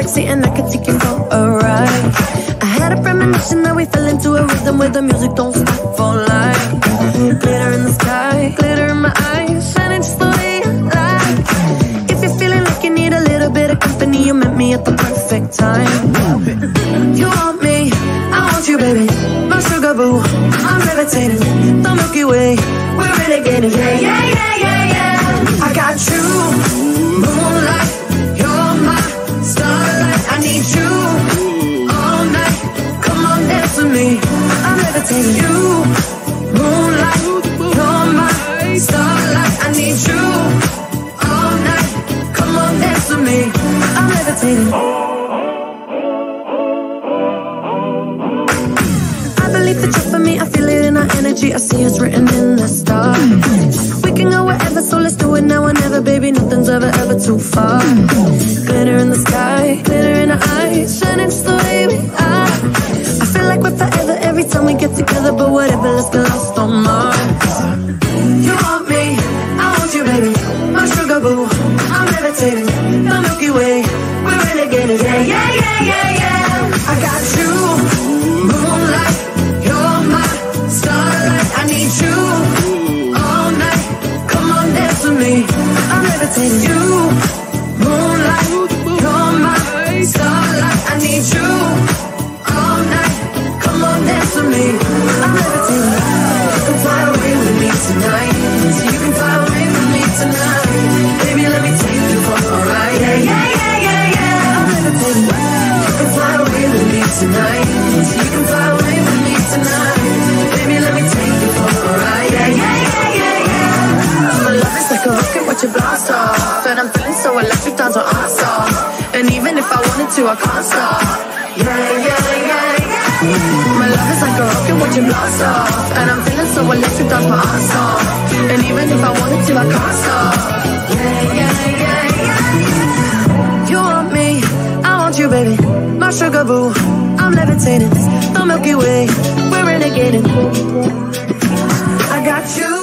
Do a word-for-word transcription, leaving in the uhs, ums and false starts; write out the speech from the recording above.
sexy and I could take you for a ride. I had a premonition that we fell into a rhythm where the music don't stop for life. Glitter in the sky, glitter in my eyes, shining just the way you like. If you're feeling like you need a little bit of company, you met me at the perfect time. You want me, I want you, baby. My sugar boo, I'm levitating. The Milky Way, we're renegading. Yeah, yeah, yeah, yeah, yeah. I got you, moonlight, you're my starlight. I need you all night. Come on, dance with me. I'm levitating. You, moonlight, you're my starlight. I need you all night. Come on, dance with me. I'm levitating. The trust for me, I feel it in our energy. I see it's written in the stars. We can go wherever, so let's do it now or never, baby. Nothing's ever, ever too far. Glitter in the sky, glitter in our eyes, shining just the way we are. I feel like we're forever every time we get together, but whatever, let's get lost on Mars. You want me, I want you, baby. My sugar boo, I'm levitating. The Milky Way, we're renegading. Yeah, yeah, yeah, yeah, yeah. I got you, moonlight, starlight, I need you all night. Come on, dance with me. I'm levitating. You, moonlight, you're my starlight. I need you all night. Come on, dance with me. I'm levitating. You can fly away with me tonight. You can fly away with me tonight. Baby, let me take you for a ride. Yeah, yeah, yeah, yeah, yeah. I'm levitating. You can fly away with me tonight. You can fly away with me tonight. Baby, let me take you for a ride. Yeah, yeah, yeah, yeah, yeah. My love is like a rocket, watch it blast off. And I'm feeling so electric, dance on our off. And even if I wanted to, I can't stop. Yeah, yeah, yeah, yeah. My love is like a rocket, watch it blast off. And I'm feeling so electric, dance my ass off. And even if I wanted to, I can't stop. Yeah, yeah, yeah, yeah. You want me, I want you, baby. My sugar boo, I'm levitating. The Milky Way, we're renegading. I got you.